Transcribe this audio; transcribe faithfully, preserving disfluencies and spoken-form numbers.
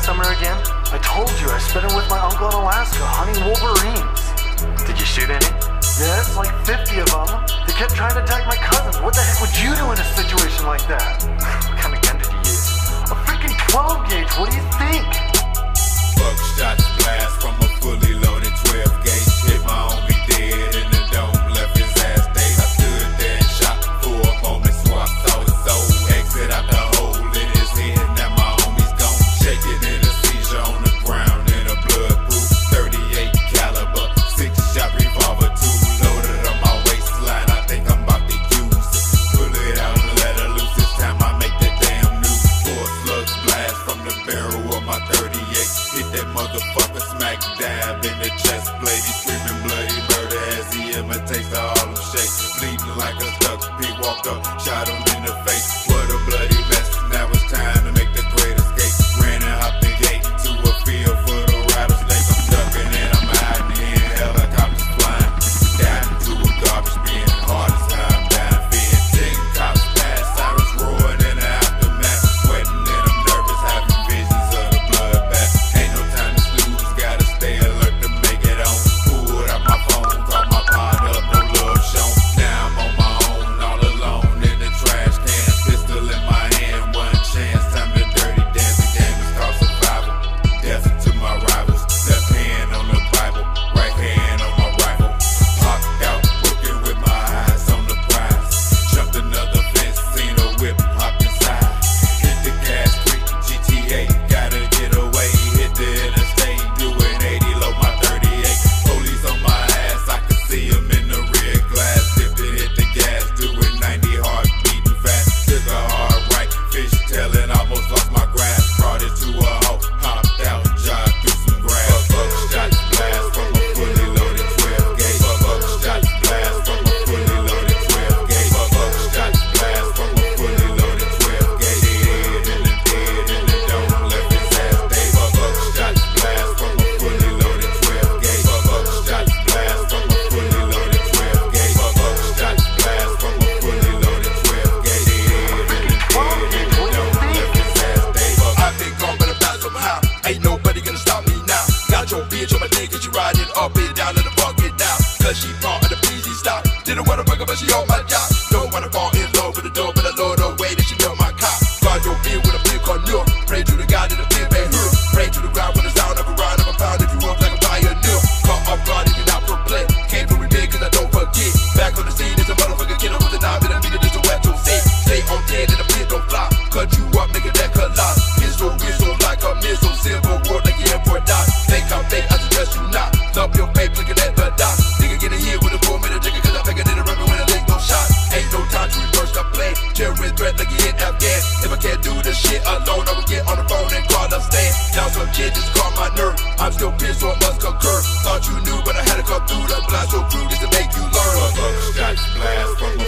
last summer again? I told you I spent it with my uncle in Alaska hunting wolverines. Did you shoot any? Yes, like fifty of them. They kept trying to attack my cousins. What the heck would you do in a situation like that? What kind of gun did you use? A freaking twelve gauge, what do you think? Buckshots blast from a fully loaded twelve gauge. Hit my homie dead in the dome, left his ass dead. I stood there and shot for a moment, so I saw his soul exit out the hole in his head. Now my homie's gone, shaking in a seizure on the ground in a bloodproof thirty-eight caliber, six shot revolver, two loaded on my waistline. I think I'm about to use it. Pull it out and let her loose. This time I make that damn news. Four slugs blast from the barrel of my thirty-eight. Hit that motherfucker smack dab in the chest plate. He screaming bloody murder as he imitates the Harlem Shake. Bleeding like a duck, pig walked up, shot him in the face. What a bloody mess, now it's time to make the great escape. Ran and hopped the gate to a field full of rattlesnakes. I'm ducking and I'm hiding in helicopters flying. Down into a garbage bin, hardest time down fin. Ten cops pass, sirens roaring in the aftermath. Sweating and I'm nervous, having visions of the bloodbath. Ain't no time to snooze, gotta stay alert to make it on. Pulled out my phone, called my partner up, no love shown. Now I'm on my own, all alone in the trash can. Pistol in my hand, one chance, time to dirty dance. The game is called survival. Death to my rivals. Left hand on the Bible, right hand on my rifle. Hopped out, working with my eyes on the prize. Jumped another fence, seen a whip, hopped inside. Hit the gas creek, G T A, gotta get away. Hit the interstate, doing eighty, load my thirty-eight. Police on my ass, I can see them in the rear glass. Dipped it, hit the gas, doing ninety, heart beating fast. Took a hard right, fish tailing, almost lost my grasp. Brought it to a halt, hopped out, jogged through some grass. Buckshots blast from a fully loaded twelve gauge. Buckshots blast from a fully loaded twelve gauge. Buckshots blast from a fully loaded twelve gauge. Dead in the dead in the dome, left his ass dead. Buckshots blast from a fully loaded twelve gauge. Buckshots blast from a fully loaded twelve gauge. Buckshots blast from a fully loaded twelve gauge. Dead in the dead in the dome, left his ass dead. I've been gone, but I'm back somehow. Ain't nobody gonna stop me now. Got your bitch on my dick, cause she riding up and down in the bucket now. Cause she part of the P Z stop. Didn't wanna fuck her, but she on my job. Don't wanna fall in love with the door, but I love the way that she built my car. Guard your beer with a big cornure. Pray to the God in the big bang her. Pray to the ground with the sound of a ride of a pound. If you up like a pioneer, caught off guard and you're not for play. Came from me big cause I don't forget. Back on the scene, it's a motherfucker killer with a knife and a nigga just a wet your set. Stay on ten and the pit don't fly. Cut you up, nigga, that collide. Pistol whistle like a missile. Civil war like you in for a dot. Think I'm fake, I suggest you not. Love your face, looking at the dot. Nigga get in here with a four minute nigga cause I'm bigger than a rubber with a leg no shot. Ain't no time to reverse the play. Terrorist threat like you hit Afghan. If I can't do this shit alone, I will get on the phone and call a stand. Now some kid just caught my nerve. I'm still pissed, so I must concur. Thought you knew, but I had to come through the blast so crude just to make you learn. Buckshots blast from